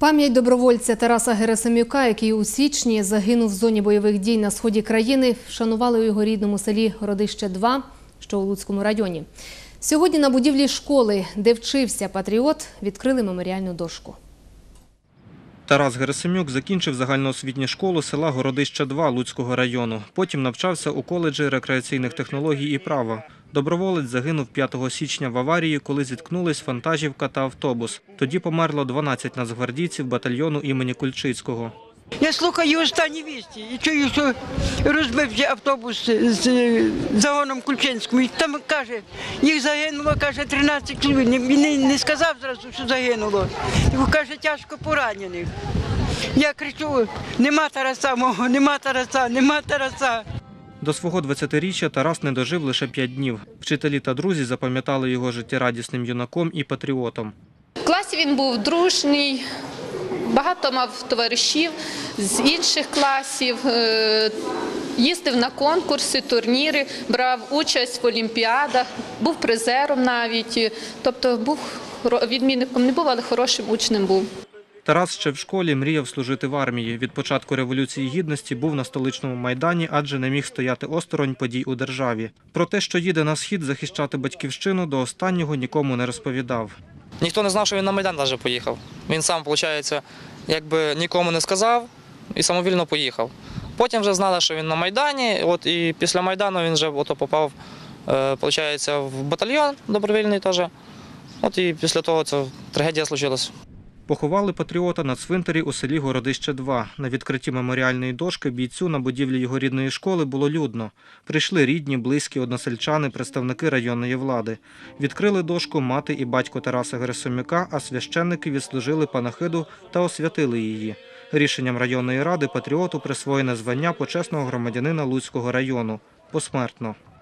Пам'ять добровольця Тараса Герасим'юка, який у січні загинув в зоні бойових дій на сході країни, вшанували у його рідному селі Городище-2, що у Луцькому районі. Сьогодні на будівлі школи, де вчився патріот, відкрили меморіальну дошку. Тарас Герасим'юк закінчив загальноосвітню школу села Городище-2 Луцького району. Потім навчався у коледжі рекреаційних технологій і права. Доброволець загинув 5 січня в аварії, коли зіткнулись вантажівка та автобус. Тоді померло 12 нацгвардійців батальйону імені Кульчицького. Я слухаю останні вісті і чую, що розбився автобус з загоном Кульчинському. І там каже, їх загинуло, каже, 13 чоловік. Він не сказав зразу, що загинуло. Його, каже, тяжко поранених. Я кричу, нема Тараса мого, нема Тараса, нема Тараса. До свого 20-річчя Тарас не дожив лише 5 днів. Вчителі та друзі запам'ятали його життєрадісним юнаком і патріотом. В класі він був дружній, багато мав товаришів з інших класів, їздив на конкурси, турніри, брав участь в олімпіадах, був призером навіть. Тобто був відмінником не був, але хорошим учнем був. Тарас ще в школі мріяв служити в армії. Від початку Революції Гідності був на столичному Майдані, адже не міг стояти осторонь подій у державі. Про те, що їде на схід захищати батьківщину, до останнього нікому не розповідав. Ніхто не знав, що він на Майдан навіть поїхав. Він сам, виходить, якби нікому не сказав і самовільно поїхав. Потім вже знали, що він на Майдані, і після Майдану він вже попав, виходить, в батальйон добровільний теж. І після того ця трагедія случилась. Поховали патріота на цвинтарі у селі Городище-2. На відкритті меморіальної дошки бійцю на будівлі його рідної школи було людно. Прийшли рідні, близькі, односельчани, представники районної влади. Відкрили дошку мати і батько Тараса Герасим'юка, а священники відслужили панахиду та освятили її. Рішенням районної ради патріоту присвоєне звання почесного громадянина Луцького району. Посмертно.